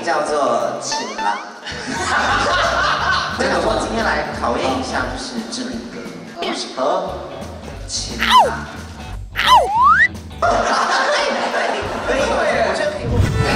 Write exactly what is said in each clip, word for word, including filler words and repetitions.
以叫做情郎。我想说今天来考验一下，就是志明哥和情郎。可以，可以，我觉得可以。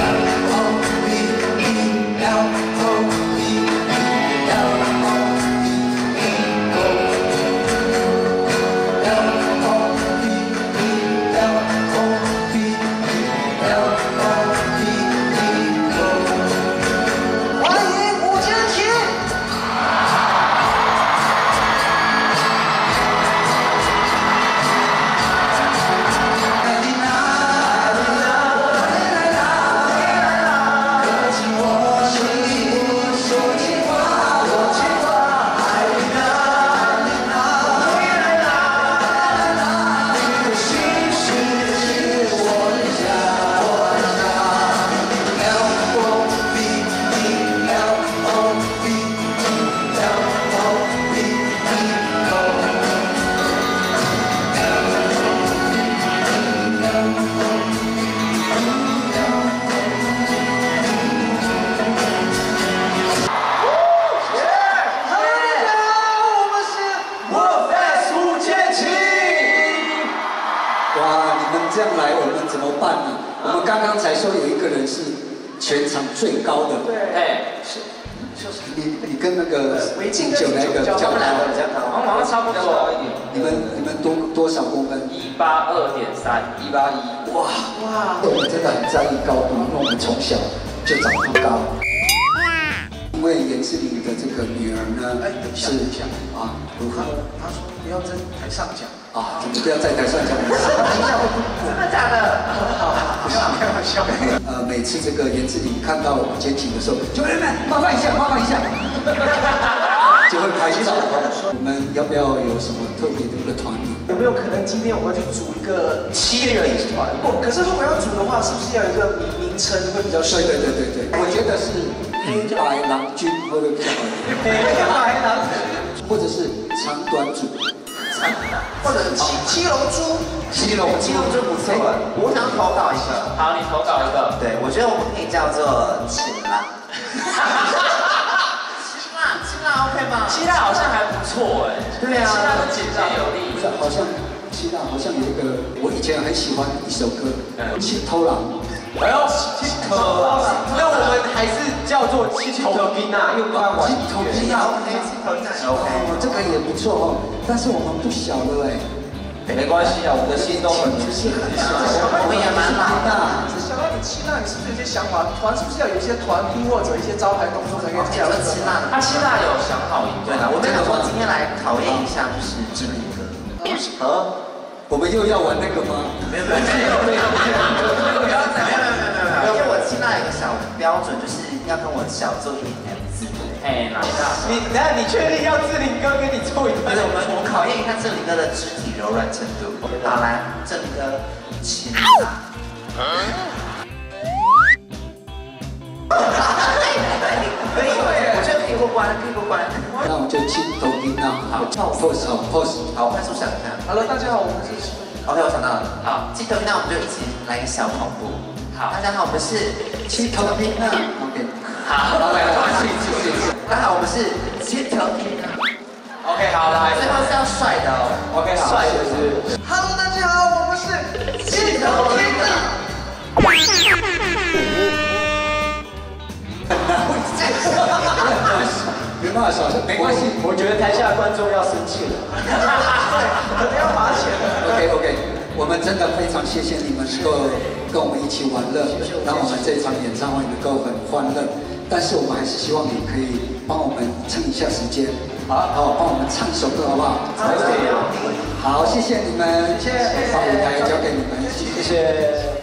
这样来，我们怎么办呢？我们刚刚才说有一个人是全场最高的， 对，是， 就是你，你跟那个维敬酒那个比较高， 比较高， 我们好像差不多一点。 你们你们多多少公分？ 一八二点三，一八一。 哇哇！我们真的很在意高度，因为我们从小就长不高。因为严志玲的这个女儿呢，是啊，如何？ 他说不要在台上讲。 啊，怎么不要在台上讲？ 真的假的？ 不要开玩笑。 呃，每次这个严志玲看到我们监琴的时候，就人们麻烦一下，麻烦一下，就会拍照。我们要不要有什么特别的一个团名？ 有没有可能今天我们去组一个七人团？不，可是如果要组的话，是不是要有一个名名称会比较适合？ 对对对对对，我觉得是黑白郎君会不会比较好？ 黑白郎， 或者是长短组。 或者七七龙珠， 七龙七龙珠不错，我想投稿一个。 好，你投稿一个。 对，我觉得我们可以叫做情郎。情郎，情郎 OK 吗？ 希腊好像还不错哎。 对啊， 希腊的简洁有力。 好像希腊好像有一个，我以前很喜欢一首歌，《七头狼》。 哎呦，七头狼。那我们还是叫做七头兵啊，用关玩。 七头兵啊 ，OK， 七头兵 OK， 这个也不错哦。但是我们不小了哎。 没关系啊，我们的心都很年轻， 我们也蛮老的。 想到你七辣，你是不是有些想法？团是不是要有一些团拼或者一些招牌动作才可以这样？ 七辣， 他七辣有想好一个。 对了，我们想说今天来考验一下，就是志明哥和我们又要玩那个吗？ 没有没有没有没有没有不要再没有没有没有没有，因为我七辣有一个小标准，就是要跟我小做一点点字。哎，哪一个？ 你等下你确定要志玲哥给你做一个？ 不是，我们我考验一下志玲哥的肢体柔软程度。好，来，志玲哥，亲他。可以，我觉得可以过关，可以过关。 那我们就亲头听啊，好 ，pose 好 pose， 好，快速想一下。 Hello， 大家好，我们是 OK， 我想到了。好，亲头听，那我们就一起来一个小跑步。好，大家好，我们是亲头听啊 ，OK。 好，来，继续继续。 大家好，我们是街头听啊。 OK， 好，来， 最后是要帅的哦。 OK， 好，帅就是。 Hello， 大家好，我们是街头听啊。 没办法小声，没关系。 我觉得台下观众要生气了。对，可能要罚钱了。 OK OK， 我们真的非常谢谢你们能够跟我们一起玩乐，让我们这场演唱会能够很欢乐。 但是我们还是希望你可以帮我们撑一下时间，好，好，帮我们唱一首歌好不好？好，谢谢你们，谢谢，把舞台交给你们，谢谢。